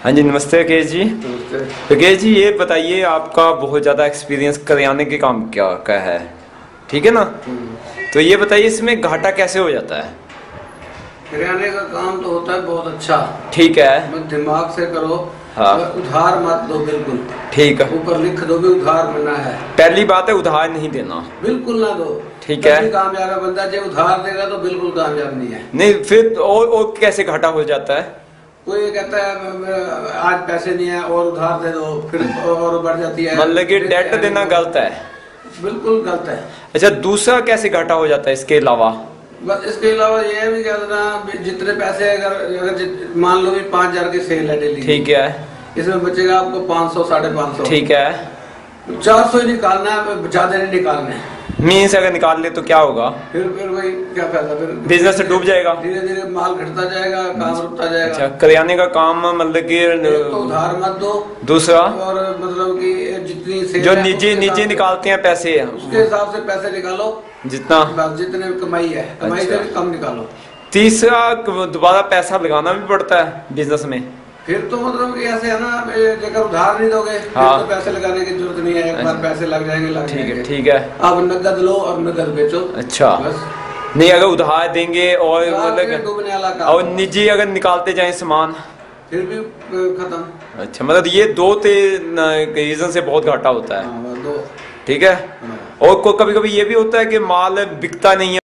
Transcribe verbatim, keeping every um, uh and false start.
हाँ जी, नमस्ते राकेश जी। नमस्ते राकेश जी, ये बताइए आपका बहुत ज़्यादा एक्सपीरियंस करियाने के काम क्या का है, ठीक है ना? तो ये बताइए इसमें घाटा कैसे हो जाता है? किराने का काम तो होता है बहुत अच्छा। ठीक है। मत दिमाग से करो। हाँ। उधार मत दो बिल्कुल। ठीक है। ऊपर लिख दो भी उधार मिलना है। पहली बात है उधार नहीं देना। बिल्कुल ना दो। ठीक है। कामयाब है बंदा जो उधार देगा तो बिल्कुल कामयाब नहीं है। नहीं फिर और, और कैसे घाटा हो जाता है? कोई कहता है आज पैसे नहीं है और उधार दे दो, फिर और बढ़ जाती है। मतलब कि डेट देना गलत है। बिल्कुल गलत है। अच्छा, दूसरा कैसे घाटा हो जाता है इसके अलावा? बस इसके अलावा ये भी कह देना जितने पैसे अगर अगर मान लो भी पाँच हजार की सेल है डेली। ठीक है। इसमें बचेगा आपको पाँच सौ साढ़े पाँच सौ। ठीक है। चार सौ ही निकालना है, ज्यादा नहीं निकालना है। मीन अगर निकाल ले तो क्या होगा? फिर फिर वही क्या फायदा, फिर बिजनेस डूब जाएगा। धीरे धीरे माल घटता जाएगा, काम रुकता जाएगा। अच्छा, करियाने का काम मतलब कि तो उधार मत दो। दूसरा और मतलब कि जितनी सेल जो निजी निजी निकालते हैं पैसे उसके हिसाब से पैसे निकालो जितना जितने कमाई है, कमाई से भी कम निकालो। तीसरा दोबारा पैसा लगाना भी पड़ता है बिजनेस में। फिर तो मतलब कि ऐसे है ना, अगर उधार नहीं दोगे हाँ। तो पैसे लगाने की जरूरत नहीं है, एक बार पैसे लग जाएंगे लग ठीक जाएंगे। है। ठीक है। आप नकद लो और नकद बेचो। अच्छा, बस नहीं अगर उधार देंगे और मतलब और निजी अगर निकालते जाए सामान फिर भी खत्म। अच्छा, मतलब ये दो तीन रीजन से बहुत घाटा होता है। हाँ, दो। ठीक है। और कभी कभी ये भी होता है कि माल बिकता नहीं है।